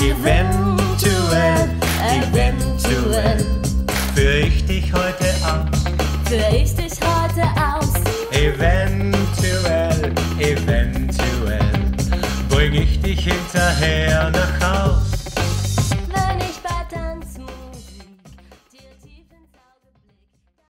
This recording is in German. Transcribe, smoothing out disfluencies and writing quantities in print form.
Eventuell, eventuell führ ich dich heute aus. Eventuell, eventuell bring ich dich hinterher nach Haus.